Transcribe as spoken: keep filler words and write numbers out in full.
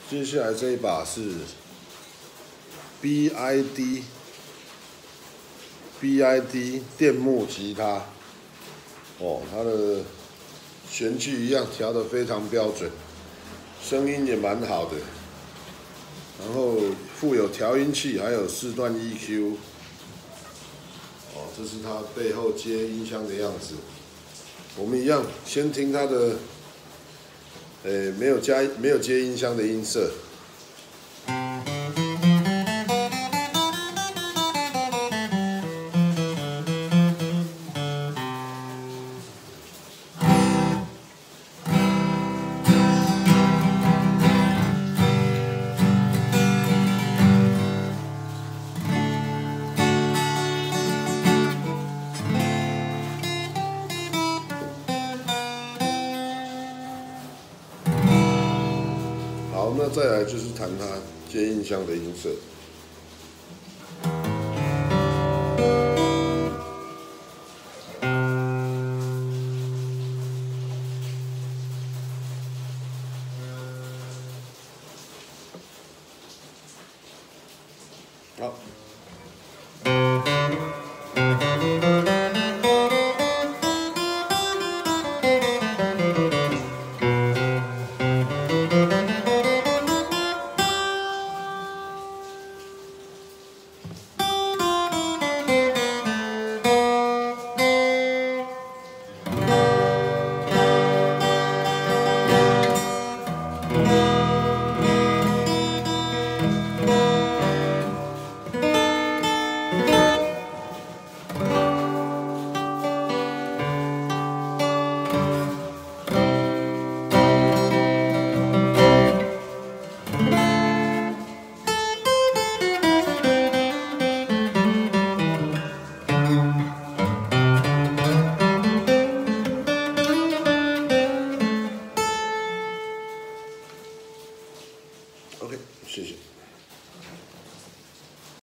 接下来这一把是 B I D B I D 电木吉他，哦，它的弦距一样调得非常标准，声音也蛮好的，然后附有调音器，还有四段 E Q， 哦，这是它背后接音箱的样子。我们一样，先听它的。 呃，没有加没有接音箱的音色。好，那再来就是弹它接音箱的音色。好。OK， 谢谢。